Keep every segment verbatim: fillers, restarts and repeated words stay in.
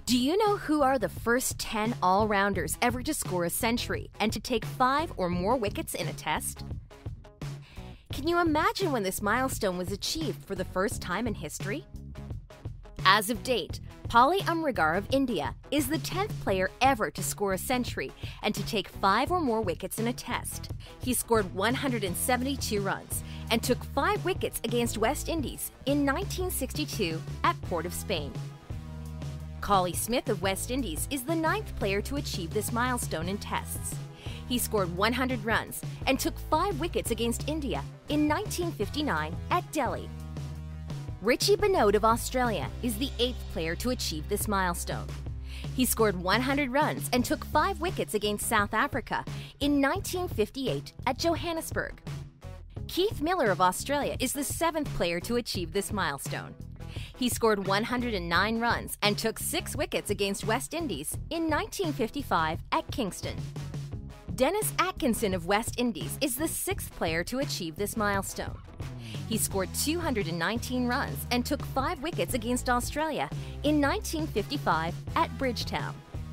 Do you know who are the first ten all-rounders ever to score a century and to take five or more wickets in a test? Can you imagine when this milestone was achieved for the first time in history? As of date, Pali Umrigar of India is the tenth player ever to score a century and to take five or more wickets in a test. He scored one hundred seventy-two runs and took five wickets against West Indies in nineteen sixty-two at Port of Spain. Collie Smith of West Indies is the ninth player to achieve this milestone in tests. He scored one hundred runs and took five wickets against India in nineteen fifty-nine at Delhi. Richie Benaud of Australia is the eighth player to achieve this milestone. He scored one hundred runs and took five wickets against South Africa in nineteen fifty-eight at Johannesburg. Keith Miller of Australia is the seventh player to achieve this milestone. He scored one hundred nine runs and took six wickets against West Indies in nineteen fifty-five at Kingston. Dennis Atkinson of West Indies is the sixth player to achieve this milestone. He scored two hundred nineteen runs and took five wickets against Australia in nineteen fifty-five at Bridgetown.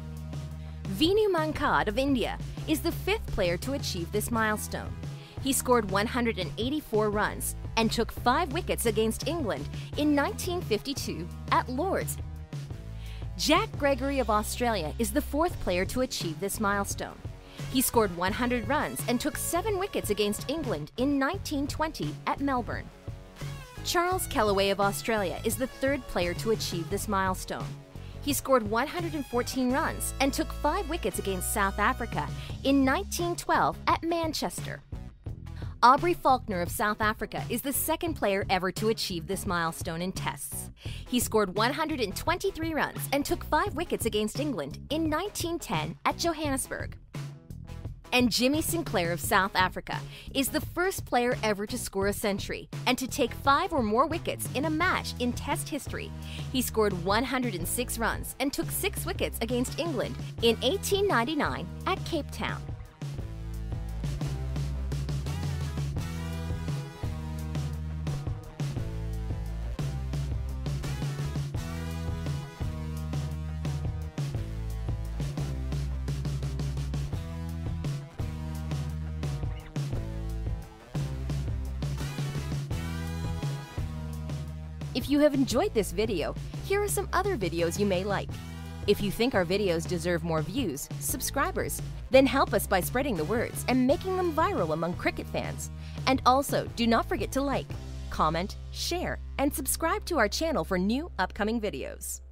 Vinu Mankad of India is the fifth player to achieve this milestone. He scored one hundred eighty-four runs and took five wickets against England in nineteen fifty-two at Lord's. Jack Gregory of Australia is the fourth player to achieve this milestone. He scored one hundred runs and took seven wickets against England in nineteen twenty at Melbourne. Charles Kellaway of Australia is the third player to achieve this milestone. He scored one hundred fourteen runs and took five wickets against South Africa in nineteen twelve at Manchester. Aubrey Faulkner of South Africa is the second player ever to achieve this milestone in tests. He scored one hundred twenty-three runs and took five wickets against England in nineteen ten at Johannesburg. And Jimmy Sinclair of South Africa is the first player ever to score a century and to take five or more wickets in a match in Test history. He scored one hundred six runs and took six wickets against England in eighteen ninety-nine at Cape Town. If you have enjoyed this video, here are some other videos you may like. If you think our videos deserve more views, subscribers, then help us by spreading the words and making them viral among cricket fans. And also, do not forget to like, comment, share, and subscribe to our channel for new upcoming videos.